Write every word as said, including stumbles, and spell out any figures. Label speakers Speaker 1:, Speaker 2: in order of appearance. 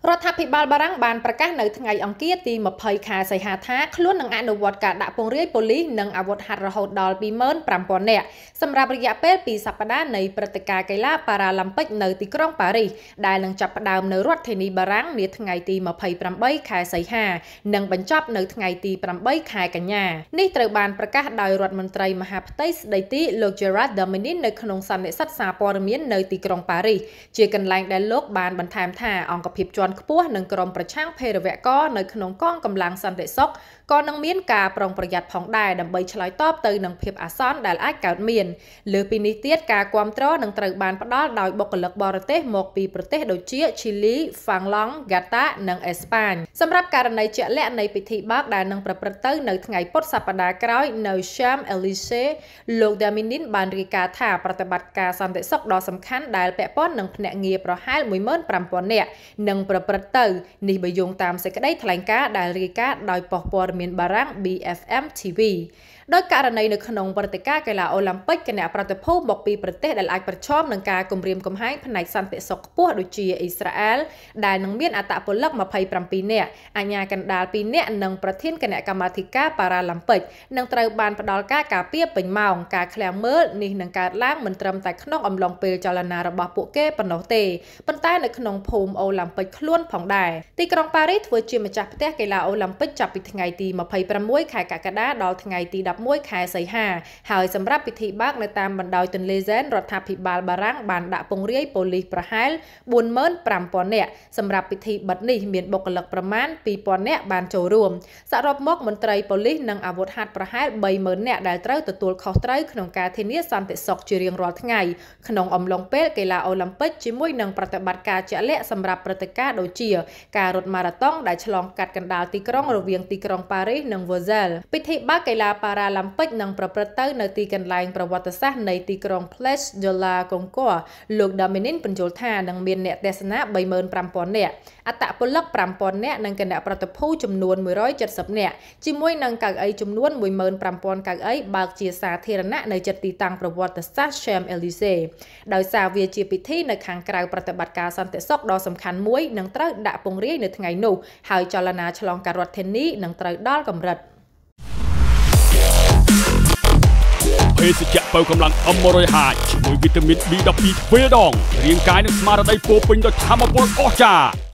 Speaker 1: រដ្ឋាភិបាលបារាំងបានប្រកាសនៅថ្ងៃអង្គារទីម្ភៃខែសីហាថាខ្លួននឹងអនុវត្តការដាក់ពង្រាយប៉ូលីសនិងអាវុធហត្ថរហូតដល់ ពីរម៉ឺនប្រាំពាន់ នាក់សម្រាប់រយៈពេលពីរសប្តាហ៍នៃព្រឹត្តិការណ៍កីឡាប៉ារ៉ាឡ িম্প ិកនៅទីក្រុងប៉ារីសដែលនឹងចាប់ផ្ដើមនៅរដ្ឋធានីបារាំងនាថ្ងៃទីម្ភៃប្រាំបីខែសីហានិងបញ្ចប់នៅថ្ងៃទីប្រាំបីខែកញ្ញានេះត្រូវបានប្រកាសដោយរដ្ឋមន្ត្រីមហាផ្ទៃស្ដីទីលោក Gérard Darmanin នៅក្នុងសន្និសីទសារព័ត៌មាននៅទីក្រុងប៉ារីសជាកន្លែងដែលលោកបានបន្ថែមថាអង្គភាពជាន់ខ្ពស់និងក្រុមប្រឆាំងភេរវករនៅក្នុងកងកម្លាំងសន្តិសុខក៏នឹងមានការប្រុងប្រយ័ត្នផងដែរដើម្បីឆ្លើយតបទៅនឹងភាពអាសន្នដែលអាចកើតមានលើពីនេះទៀតការគ្រប់គ្រងនឹងត្រូវបានផ្ដល់ដោយបុគ្គលិកបរទេសមកពីប្រទេសដូចជាឈីលី ហ្វាំងឡង់ ហ្គាតា និងអេស្ប៉ាញសម្រាប់ករណីជាក់លាក់នៃពិធីបើកដែលនឹងប្រព្រឹត្តទៅនៅថ្ងៃពុធសប្តាហ៍ក្រោយនៅ Champs-Élysées លោក Darmanin បានរាយការណ៍ថាប្រតិបត្តិការសន្តិសុខដ៏សំខាន់ដែលពាក់ព័ន្ធនឹងភ្នាក់ងារប្រហែល មួយម៉ឺនប្រាំពាន់ នាក់នឹងប្រព្រឹត្តទៅនេះបើយោងតាមសេចក្តីថ្លែងការណ៍ដែលរាយការណ៍ដោយប៉ុស្តិ៍ព័ត៌មានបារាំង B F M T V ដោយករណីនៅក្នុងព្រឹត្តិការណ៍កីឡាអូឡ িম্প ិកគណៈប្រតិភូមកពីប្រទេសដែលអាចប្រឈមនឹងការគំរាមកំហែងផ្នែកសន្តិសុខខ្ពស់ដូចជាអ៊ីស្រាអែលដែលនឹងមានអត្តពលិកម្ភៃប្រាំពីរនាក់អាជ្ញាកណ្ដាលពីរនាក់និងប្រធានគណៈកម្មាធិការប៉ារ៉ាឡ িম্প ិកនឹងត្រូវបានផ្ដល់ការការពារពេញម៉ោងការឃ្លាំងមើលនេះនឹងកើតឡើងមិនត្រឹមតែក្នុងអំឡុងពេលចលនារបស់ពួកគេប៉ុណ្ណោះទេប៉ុន្តែនៅក្នុងភូមិអូឡ িম্প ិកខ្លួនផងដែរទីក្រុងប៉ារីសធ្វើជាម្ចាស់ផ្ទះកីឡាអូឡ িম্প ិកចាប់ពីថ្ងៃទីម្ភៃប្រាំមួយខែកក្កដាដល់ថ្ងៃទីដប់មួយខែសីហាហើយសម្រាប់ពិធីបើកនៅតាមបណ្ដោយទន្លេសេនរដ្ឋាភិបាលបារាំងបានដាក់ពង្រាយប៉ូលីសប្រហែល បួនម៉ឺនប្រាំពាន់ នាក់សម្រាប់ពិធីបិទនេះមានបុគ្គលិកប្រមាណ ពីរពាន់ នាក់បានចូលរួមសរុបមកមន្ត្រីប៉ូលីសនិងអាវុធហត្ថប្រហែល បីម៉ឺន នាក់ដែលត្រូវទទួលខុសត្រូវក្នុងការធានាសន្តិសុខជារៀងរាល់ថ្ងៃក្នុងអំឡុងពេលកីឡាអូឡ িম্প ិកជាមួយនឹងប្រតិបត្តិការជាក់លាក់សម្រាប់ព្រឹត្តិការណ៍ដូចជាការរត់ម៉ារ៉ាតុងដែលឆ្លងកាត់កណ្ដាលទីក្រុងរវាងទីក្រុងប៉ារីសនិង Versailles ពិធីបើកកីឡាប៉ារ៉ាឡ িম্প ិកនឹងប្រព្រឹត្តទៅនៅទីកន្លែងប្រវត្តិសាស្ត្រនៃទីក្រុង Place de la Concorde លោក Darmanin បញ្យល់ថានឹងមានអ្នកទស្សនា បីម៉ឺនប្រាំពាន់ នាក់អត្តពលិក ប្រាំពាន់ នាក់និងគណៈប្រតិភូចំនួន មួយរយเจ็ดสิบ នាក់ជាមួយនឹងកៅអីចំនួន មួយម៉ឺនប្រាំពាន់ កៅអីបើកជាសាធារណៈនៅជិតទីតាំងប្រវត្តិសាស្ត្រ Champs-Élysées ដោយសារវាជាពិធីនៅខាងក្រៅប្រតិបត្តិការសន្តិសុខដ៏សំខាន់មួយនឹងត្រូវដាក់ពង្រាយនៅថ្ងៃនោះហើយចលនាឆ្លងកាត់រដ្ឋធានីនឹងត្រូវដល់កម្រិត
Speaker 2: ភេសជ្ជៈបើកម្លាំង អមរយហាចជាមួយវីតាមីន B ដប់ពីរ ទ្វេដងរាងកាយនិងស្មារតីពោពេញដោយថាមពលអស្ចារ្យ